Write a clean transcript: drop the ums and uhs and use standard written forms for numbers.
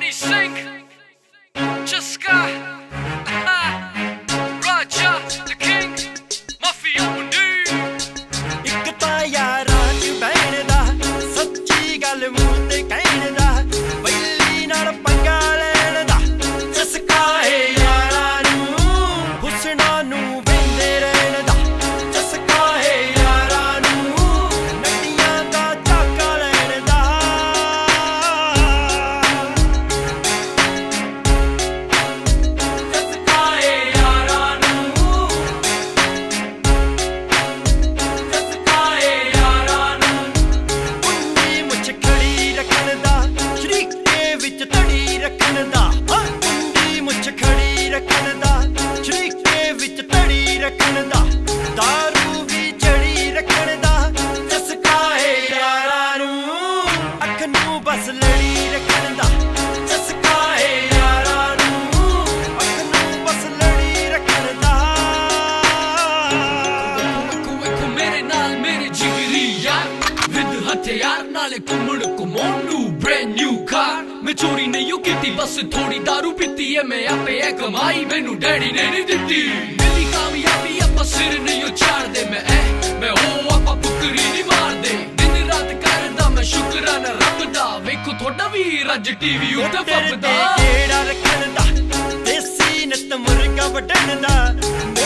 Honey Singh, Jiska, Raja, the King, Mafia Mundi. ਇੱਕ ਤਾਂ ਯਾਰਾਂ ਚ ਬਹਿਣ ਦਾ ਸੱਚੀ ਗੱਲ ਮੂੰਹ ਤੇ ਕਹਿਣ ਦਾ ਬੈਲੀ ਨਾਲ ਪੰਗਾ ਲੈਣ ਦਾ ਚਸਕਾ ਏ ਯਾਰਾਂ ਨੂੰ ਹੁਸਨਾਂ ਨੂੰ ਵਹਿੰਦੇ ਰਹਿਣ ਦਾ ਚਸਕਾ ਏ ਯਾਰਾਂ ਨੂੰ ਨੱਟੀਆਂ ਦਾ ਝਾਕਾ ਲੈਣ ਦਾ ਚਸਕਾ ਏ ਯਾਰਾਂ ਨੂੰ ਚਸਕਾ ਏ ਯਾਰਾਂ ਨੂੰ ਕੁੰਡੀ ਮੁੱਛ ਖੜੀ ਰੱਖਣ ਦਾ ਸ਼ਰੀਕੇ ਵਿੱਚ ਧੜੀ ਰੱਖਣ ਦਾ ਕੁੰਡੀ ਮੁੱਛ ਖੜੀ ਰੱਖਣ ਦਾ ਸ਼ਰੀਕੇ ਵਿੱਚ ਧੜੀ ਰੱਖਣ ਦਾ ਦਾਰੂ ਵੀ ਚੜੀ ਰੱਖਣ ਦਾ ਚਸਕਾ ਏ ਯਾਰਾਂ ਨੂੰ ਅੱਖ ਨੂੰ ਬਸ ਲੜੀ ਰੱਖਣ ਦਾ ਚਸਕਾ ਏ ਯਾਰਾਂ ਨੂੰ ਅੱਖ ਨੂੰ ਬਸ ਲੜੀ ਰੱਖਣ ਦਾ ਵੇਖੋ ਮੇਰੇ ਨਾਲ ਮੇਰੇ ਜਿਗਰੀ ਯਾਰ ਵਿਦ ਹਥਿਆਰ ਨਾਲੇ ਘੁੰਮਣ ਘੁਮਾਉਣ ਨੂੰ ਬ੍ਰੈਂਡ ਨਿਊ ਕਾਰ ਮੈਂ ਚੋਰੀ ਨਹੀਂ ਕੀਤੀ ਬਸ ਥੋੜੀ ਦਾਰੂ ਪੀਤੀ ਐ ਮੈਂ ਆਪੇ ਐ ਕਮਾਈ ਮੈਨੂੰ ਡੈਡੀ ਨੇ ਨਹੀਂ ਦਿੱਤੀ ਮੇਰੀ ਕਾਮਯਾਬੀ ਆਪਾਂ ਸਿਰ ਨਹੀਂ ਉਚਾਰਦੇ ਮੈਂ ਉਹ ਆਪਾਂ ਬੁਕਰੀ ਨਹੀਂ ਮਾਰਦੇ ਦਿਨ ਰਾਤ ਕਰਦਾ ਮੈਂ ਸ਼ੁਕਰਾਨਾ ਰੱਬ ਦਾ ਵੇਖੋ ਤੁਹਾਡਾ ਵੀਰ ਅੱਜ ਟੀਵੀ ਉੱਤੇ ਫੱਬਦਾ ਕਿਹੜਾ ਰੱਖਣ ਦਾ ਦੇਸੀ ਨਤ ਮੁਰਗਾ ਵੱਢਣ ਦਾ